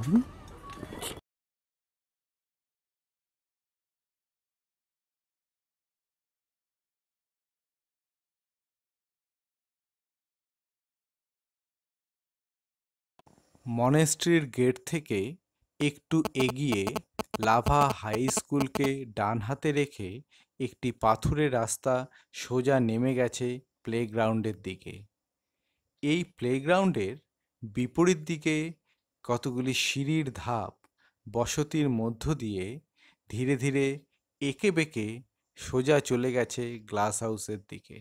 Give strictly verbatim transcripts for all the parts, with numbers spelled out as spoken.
মনেস্ট্রির gate থেকে একটু এগিয়ে লাভা হাই স্কুলকে ডান হাতে রেখে একটি পাথুরে রাস্তা সোজা নেমে গেছে প্লেগ্রাউন্ডের দিকে। এই প্লেগ্রাউন্ডের বিপরীত দিকে কতগুলি সিঁড়ির ধাপ বসতির মধ্য দিয়ে ধীরে ধীরে এঁকে বেঁকে সোজা চলে গেছে গ্লাস হাউসের দিকে।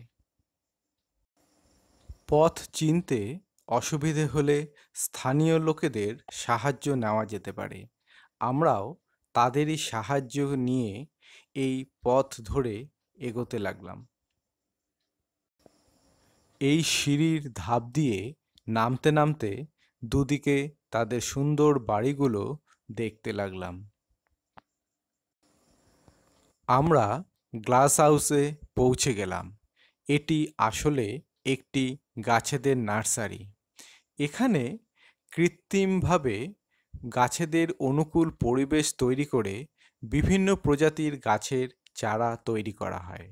পথ চিনতে অসুবিধে হলে স্থানীয় লোকেদের সাহায্য নেওয়া যেতে পারে। আমরাও তাদেরই সাহায্য নিয়ে এই পথ ধরে এগোতে লাগলাম। এই সিঁড়ির ধাপ দিয়ে নামতে নামতে দুদিকে তাদের সুন্দর বাড়িগুলো দেখতে লাগলাম। আমরা গ্লাস হাউসে পৌঁছে গেলাম। এটি আসলে একটি গাছেদের নার্সারি। এখানে কৃত্রিমভাবে গাছেদের অনুকূল পরিবেশ তৈরি করে বিভিন্ন প্রজাতির গাছের চারা তৈরি করা হয়।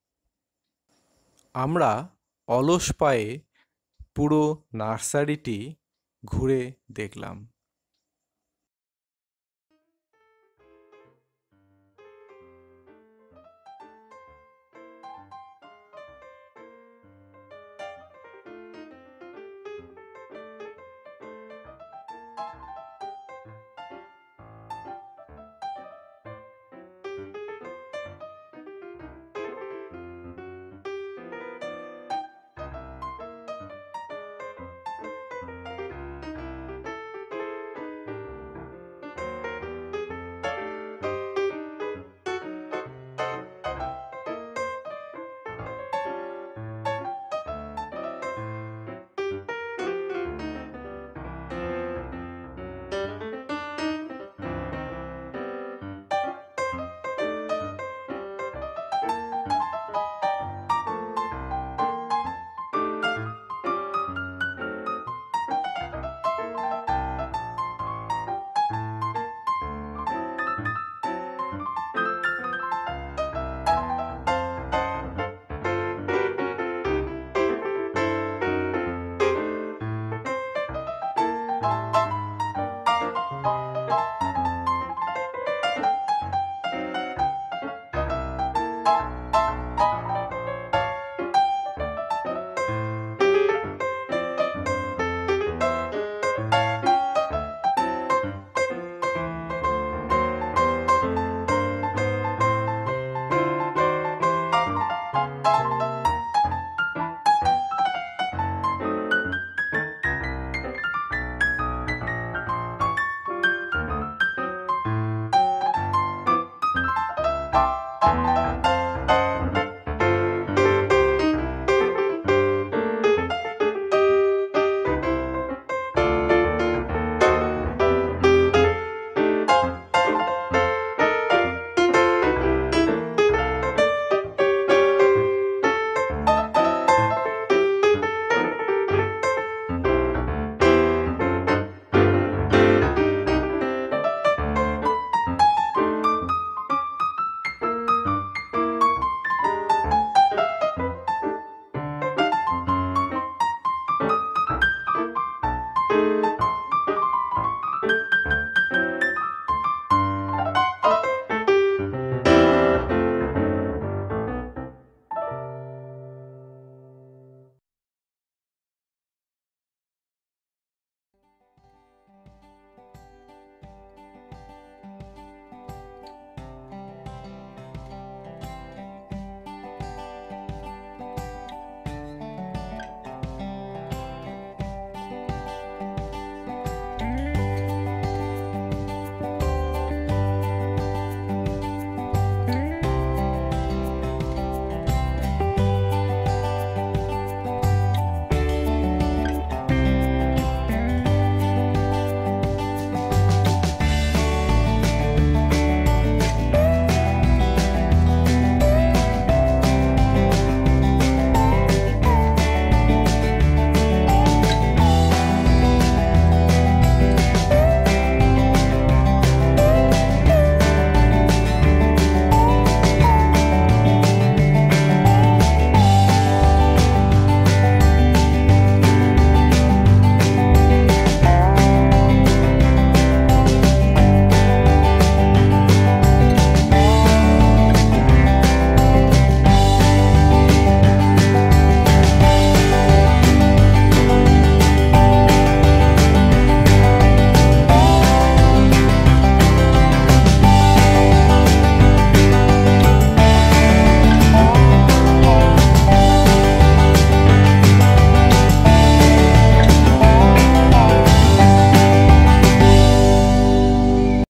আমরা অলস পায়ে পুরো নার্সারিটি ঘুরে দেখলাম।